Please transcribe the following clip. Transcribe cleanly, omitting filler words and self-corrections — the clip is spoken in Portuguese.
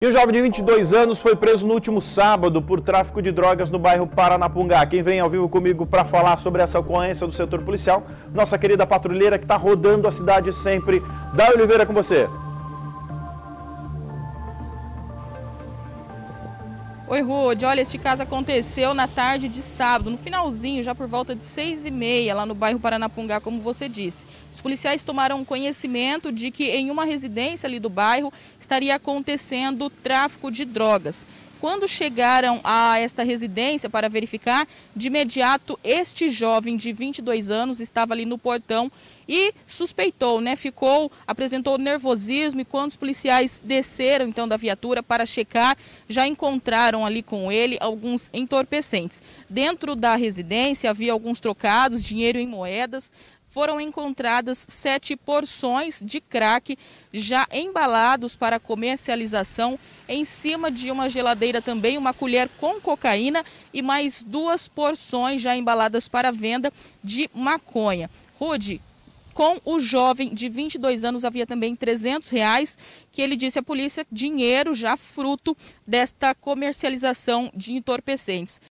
E um jovem de 22 anos foi preso no último sábado por tráfico de drogas no bairro Paranapungá. Quem vem ao vivo comigo para falar sobre essa ocorrência do setor policial, nossa querida patrulheira que está rodando a cidade sempre. Dai Oliveira, com você. Oi, Rude. Olha, este caso aconteceu na tarde de sábado, no finalzinho, já por volta de 6h30, lá no bairro Paranapungá, como você disse. Os policiais tomaram conhecimento de que em uma residência ali do bairro estaria acontecendo tráfico de drogas. Quando chegaram a esta residência para verificar, de imediato este jovem de 22 anos estava ali no portão e suspeitou, apresentou nervosismo, e quando os policiais desceram então da viatura para checar, já encontraram ali com ele alguns entorpecentes. Dentro da residência havia alguns trocados, dinheiro em moedas. Foram encontradas 7 porções de crack já embalados para comercialização. Em cima de uma geladeira também uma colher com cocaína e mais 2 porções já embaladas para venda de maconha. Rude, com o jovem de 22 anos havia também R$300 que ele disse à polícia, dinheiro já fruto desta comercialização de entorpecentes.